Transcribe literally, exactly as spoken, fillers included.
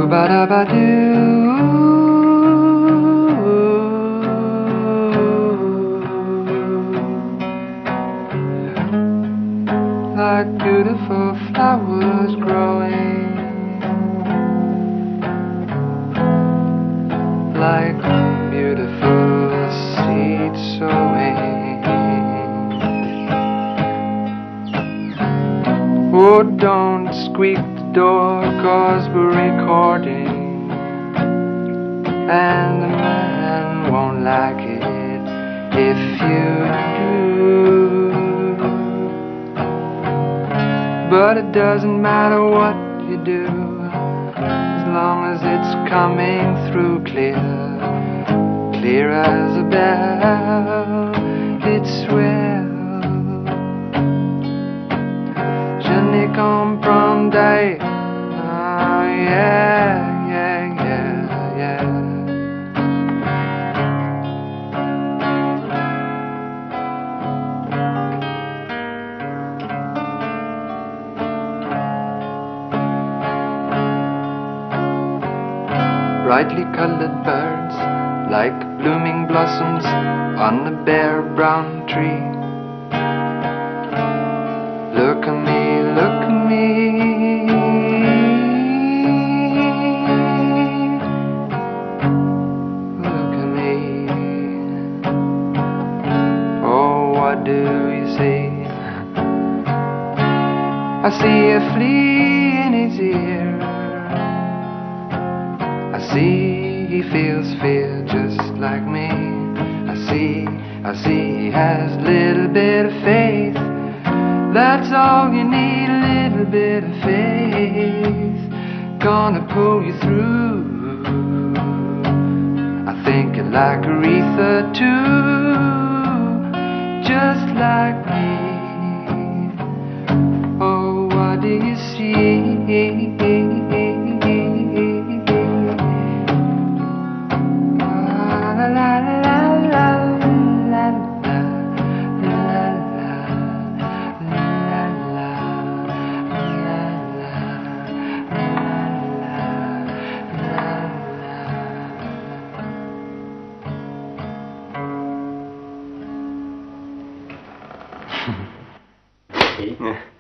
Like beautiful flowers growing, like beautiful seeds sowing. Oh, don't squeak the door, 'cause we're recording, and the man won't like it if you do. But it doesn't matter what you do, as long as it's coming through clear, clear as a bell, it's swell. Je ne comprendrai, ah, yeah, yeah, yeah, yeah. Brightly colored birds, like blooming blossoms on a bare brown tree. Look at me, look at me. Look at me. Oh, what do you see? I see a flea in his ear. I see he feels fear just like me. I see, I see he has a little bit of faith. That's all you need, a little bit of faith. Gonna pull you through. I think you like Aretha too, just like me. Oh, what do you see? Okay.